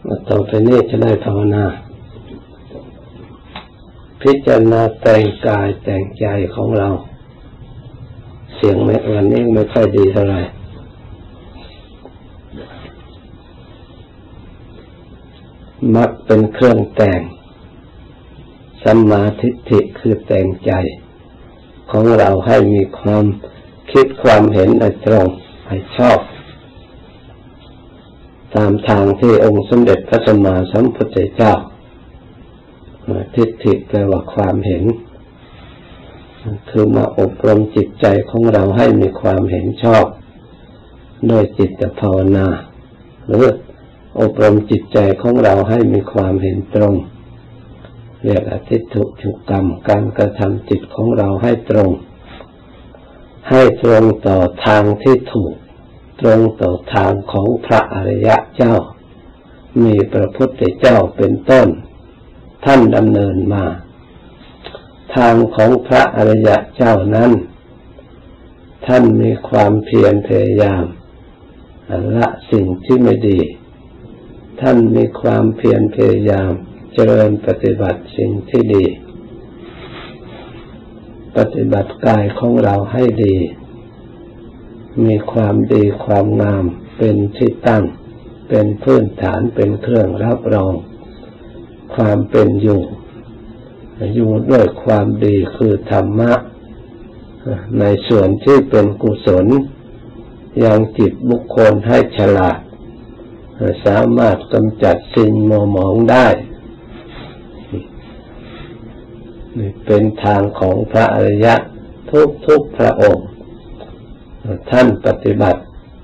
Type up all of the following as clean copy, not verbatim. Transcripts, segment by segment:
ต่อไปนี้จะได้ภาวนาพิจารณาแต่งกายแต่งใจของเราเสียงวันนี้ไม่ค่อยดีเท่าไหร่มักเป็นเครื่องแต่งสัมมาทิฏฐิคือแต่งใจของเราให้มีความคิดความเห็นให้ตรงให้ชอบตามทางที่องค์สมเด็จพระสัมมาสัมพุทธเจ้าทิฏฐิแปลว่าความเห็นคือมาอบรมจิตใจของเราให้มีความเห็นชอบโดยจิตภาวนาหรืออบรมจิตใจของเราให้มีความเห็นตรงเรียกทิฏฐุจุกรรมการกระทำจิตของเราให้ตรงต่อทางที่ถูกตรงต่อทางของพระอริยเจ้ามีพระพุทธเจ้าเป็นต้นท่านดำเนินมาทางของพระอริยเจ้านั้นท่านมีความเพียรพยายามละสิ่งที่ไม่ดีท่านมีความเพียรพยายามเจริญปฏิบัติสิ่งที่ดีปฏิบัติกายของเราให้ดีมีความดีความงามเป็นที่ตั้งเป็นพื้นฐานเป็นเครื่องรับรองความเป็นอยู่ด้วยความดีคือธรรมะในส่วนที่เป็นกุศลยังจิตบุคคลให้ฉลาดสามารถกำจัดสิ่งมัวหมองได้เป็นทางของพระอริยะทุกพระองค์ท่านปฏิบัติ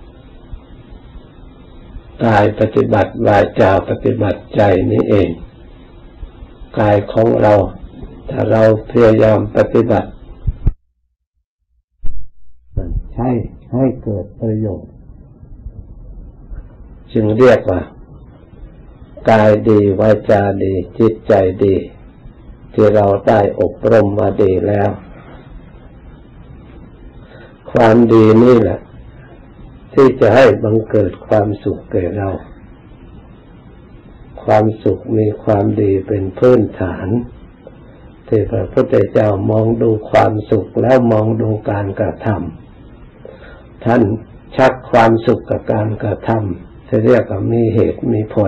กายปฏิบัติวาจาปฏิบัติใจนี้เองกายของเราถ้าเราพยายามปฏิบัติใช้ให้เกิดประโยชน์จึงเรียกว่ากายดีวาจาดีจิตใจดีที่เราได้อบรมมาดีแล้วความดีนี่แหละที่จะให้บังเกิดความสุขแก่เราความสุขมีความดีเป็นพื้นฐานที่พระพุทธเจ้ามองดูความสุขแล้วมองดูการกระทำท่านชักความสุขกับการกระทำจะเรียกว่ามีเหตุมีผล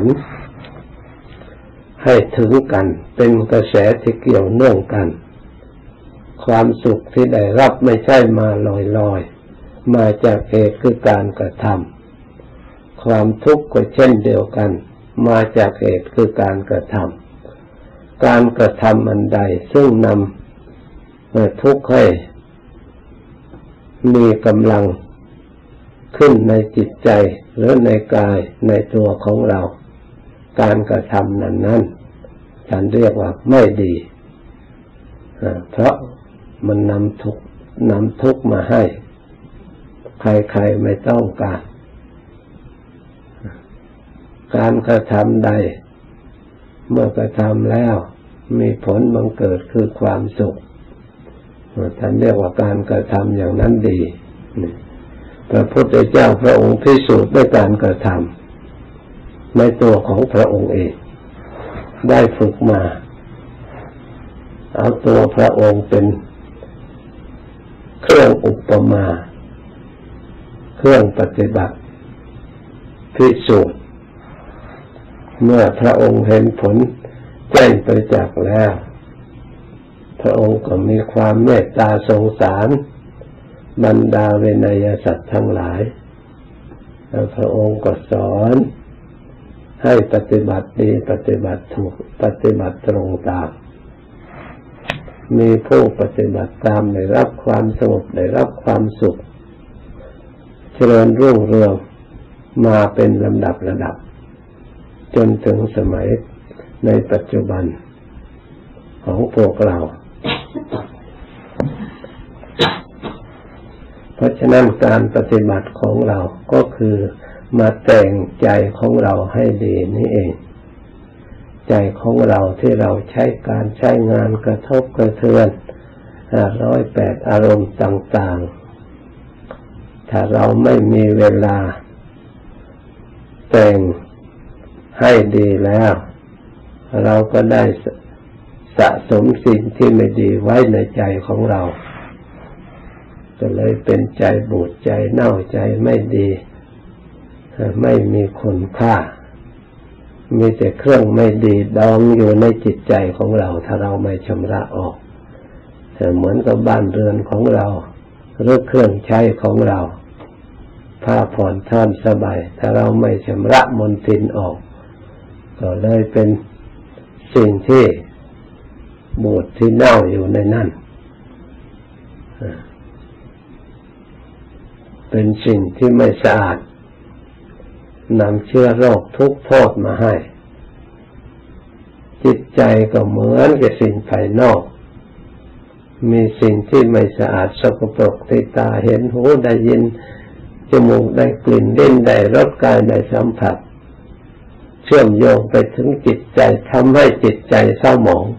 ให้ถึงกันเป็นกระแสที่เกี่ยวเนื่องกันความสุขที่ได้รับไม่ใช่มาลอยๆมาจากเหตุคือการกระทำความทุกข์ก็เช่นเดียวกันมาจากเหตุคือการกระทำการกระทำอันใดซึ่งนำทุกข์ให้มีกำลังขึ้นในจิตใจหรือในกายในตัวของเราการกระทำนั้นท่านเรียกว่าไม่ดีเพราะมันนำทุกข์มาให้ใครๆไม่ต้องการกระทำใดเมื่อกระทำแล้วมีผลบังเกิดคือความสุขท่านเรียกว่าการกระทำอย่างนั้นดีพระพุทธเจ้าพระองค์พิสูจน์ด้วยการกระทำในตัวของพระองค์เองได้ฝึกมาเอาตัวพระองค์เป็นเครื่องอุปมาเครื่องปฏิบัติพิสูจน์เมื่อพระองค์เห็นผลแจ้งประจักษ์แล้วพระองค์ก็มีความเมตตาสงสารบรรดาเวนยสัตว์ทั้งหลายแล้วพระองค์ก็สอนให้ปฏิบัติดีปฏิบัติถูกปฏิบัติตรงตามมีผู้ปฏิบัติตามได้รับความสงบได้รับความสุขเจริญรุ่งเรืองมาเป็นลำดับจนถึงสมัยในปัจจุบันของพวกเราเพราะฉะนั้นการปฏิบัติของเราก็คือมาแต่งใจของเราให้ดีนี่เองใจของเราที่เราใช้การใช้งานกระทบกระเทือน108อารมณ์ต่างๆถ้าเราไม่มีเวลาแต่งให้ดีแล้วเราก็ได้สะสมสิ่งที่ไม่ดีไว้ในใจของเราก็เลยเป็นใจบูดใจเน่าใจไม่ดีไม่มีคุณค่ามีแต่เครื่องไม่ดีดองอยู่ในจิตใจของเราถ้าเราไม่ชำระออกแต่เหมือนกับบ้านเรือนของเราหรือเครื่องใช้ของเราผ้าผ่อนท่อนสบายถ้าเราไม่ชำระมลทินออกก็เลยเป็นสิ่งที่บูดที่เน่าอยู่ในนั้นเป็นสิ่งที่ไม่สะอาดนำเชื้อโรคทุกข์โทษมาให้จิตใจก็เหมือนกับสิ่งภายนอกมีสิ่งที่ไม่สะอาดสกปรกที่ตาเห็นหูได้ยินจมูกได้กลิ่นลิ้นได้รสกายได้สัมผัสเชื่อมโยงไปถึงจิตใจทำให้จิตใจเศร้าหมอง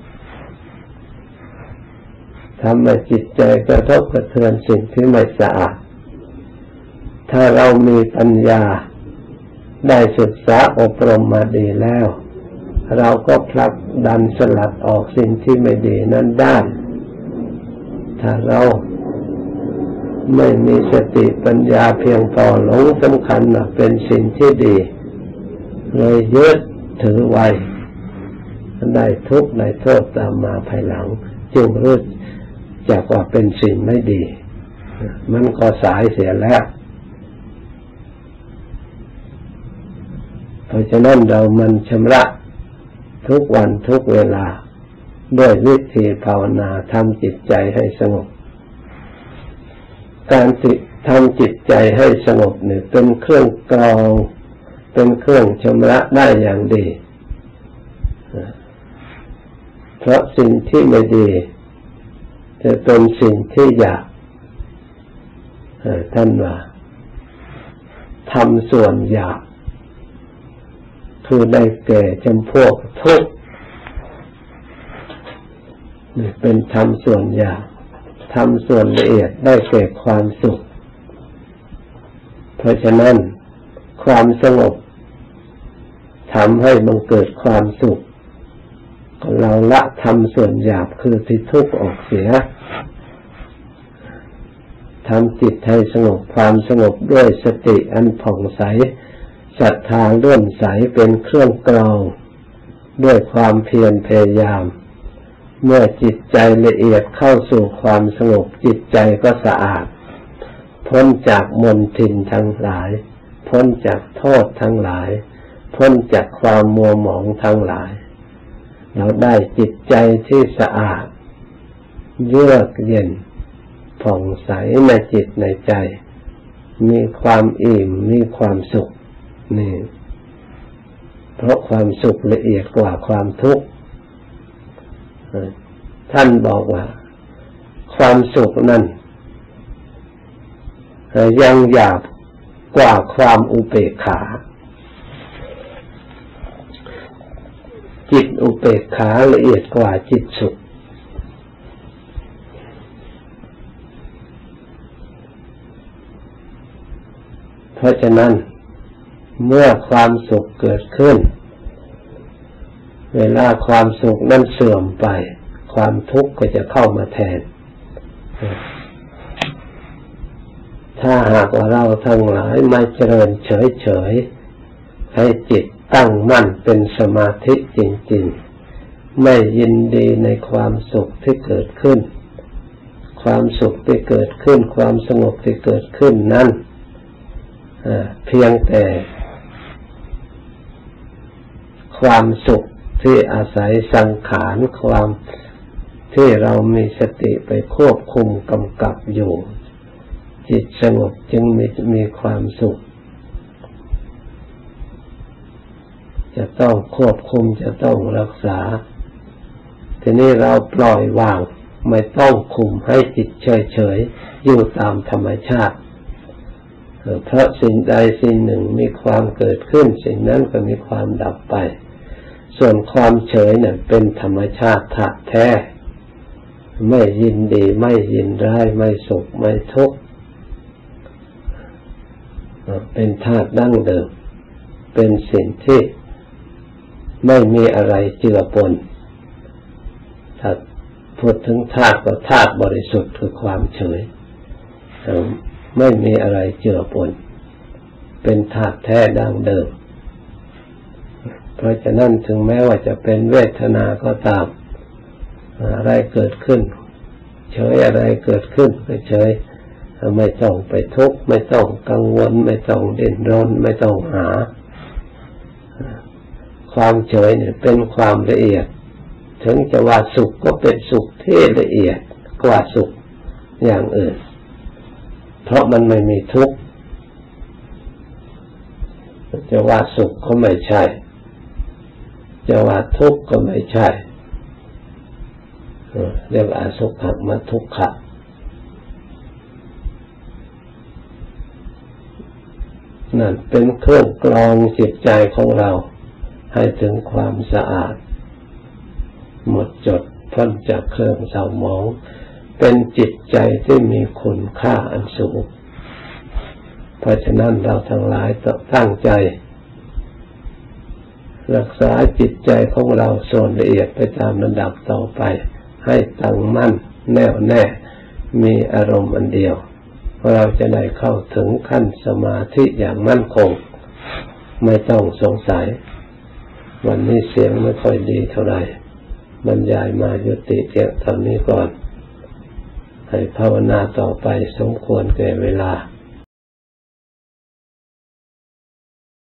ทำให้จิตใจกระทบกระเทือนสิ่งที่ไม่สะอาดถ้าเรามีปัญญาได้ศึกษาอบรมมาดีแล้วเราก็ผลักดันสลัดออกสิ่งที่ไม่ดีนั้นได้ถ้าเราไม่มีสติปัญญาเพียงพอหลงสำคัญว่าเป็นสิ่งที่ดีเลยยึดถือไว้ได้ทุกข์ได้โทษตามมาภายหลังจึงรู้จักว่าเป็นสิ่งไม่ดีมันก็สายเสียแล้วเพราะฉะนั้นเรามันชำระทุกวันทุกเวลาด้วยวิธีภาวนาทำจิตใจให้สงบการทำจิตใจให้สงบเนี่ยเป็นเครื่องกรองเป็นเครื่องชำระได้อย่างดีเพราะสิ่งที่ไม่ดีจะเป็นสิ่งที่หยาบท่านว่าทำส่วนหยาบคือได้แก่จำพวกทุกข์นี่เป็นธรรมส่วนหยาบธรรมส่วนละเอียดได้แก่ความสุขเพราะฉะนั้นความสงบทำให้บังเกิดความสุขเราละธรรมส่วนหยาบคือที่ทุกข์ออกเสียทำจิตให้สงบความสงบด้วยสติอันผ่องใสศรัทธาเลื่อมใสเป็นเครื่องกรองด้วยความเพียรพยายามเมื่อจิตใจละเอียดเข้าสู่ความสงบจิตใจก็สะอาดพ้นจากมลทินทั้งหลายพ้นจากโทษทั้งหลายพ้นจากความมัวหมองทั้งหลายเราได้จิตใจที่สะอาดเยือกเย็นผ่องใสในจิตในใจมีความอิ่มมีความสุขนี่เพราะความสุขละเอียดกว่าความทุกข์ท่านบอกว่าความสุขนั้นยังหยาบกว่าความอุเบกขาจิตอุเบกขาละเอียดกว่าจิตสุขเพราะฉะนั้นเมื่อความสุขเกิดขึ้นเวลาความสุขนั้นเสื่อมไปความทุกข์ก็จะเข้ามาแทนถ้าหากว่าเราทั้งหลายไม่เจริญเฉยๆให้จิตตั้งมั่นเป็นสมาธิจริงๆไม่ยินดีในความสุขที่เกิดขึ้นความสุขที่เกิดขึ้นความสงบที่เกิดขึ้นนั้นเพียงแต่ความสุขที่อาศัยสังขารความที่เรามีสติไปควบคุมกำกับอยู่จิตสงบจึงมีความสุขจะต้องควบคุมจะต้องรักษาทีนี้เราปล่อยวางไม่ต้องคุมให้จิตเฉยๆอยู่ตามธรรมชาติเพราะสิ่งใดสิ่งหนึ่งมีความเกิดขึ้นสิ่งนั้นก็มีความดับไปส่วนความเฉยนั้นเป็นธรรมชาติแท้ไม่ยินดีไม่ยินร้ายไม่สุขไม่ทุกข์เป็นธาตุดั้งเดิมเป็นสิ่งที่ไม่มีอะไรเจือปนถ้าพูดถึงธาตุก็ธาตุบริสุทธิ์คือความเฉยไม่มีอะไรเจือปนเป็นธาตุแท้ดั้งเดิมเพราะฉะนั้นถึงแม้ว่าจะเป็นเวทนาก็ตามอะไรเกิดขึ้นเฉยอะไรเกิดขึ้นก็เฉยไม่ต้องไปทุกข์ไม่ต้องกังวลไม่ต้องดิ้นรนไม่ต้องหาความเฉยเนี่ยเป็นความละเอียดถึงจะว่าสุขก็เป็นสุขที่ละเอียดกว่าสุขอย่างอื่นเพราะมันไม่มีทุกข์จะว่าสุขก็ไม่ใช่จะว่าทุกข์ก็ไม่ใช่เรียกว่าอสุขะมัทุกขะนั่นเป็นเครื่องกรองจิตใจของเราให้ถึงความสะอาดหมดจดพ้นจากเครื่องเศร้าหมองเป็นจิตใจที่มีคุณค่าอันสูงเพราะฉะนั้นเราทั้งหลายต้องตั้งใจรักษาจิตใจของเราส่วนละเอียดไปตามระดับต่อไปให้ตั้งมั่นแน่วแน่มีอารมณ์อันเดียวเราจะได้เข้าถึงขั้นสมาธิอย่างมั่นคงไม่ต้องสงสัยวันนี้เสียงไม่ค่อยดีเท่าไหร่บรรยายมายุติเพียงเท่านี้ก่อนให้ภาวนาต่อไปสมควรแก่เวลา